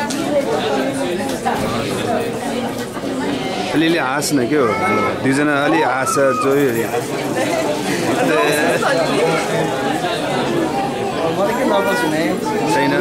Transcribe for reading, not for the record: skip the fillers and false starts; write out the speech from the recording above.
अलिअलि हाँस्न के हो दुईजना अलि हाँस जोयो छैन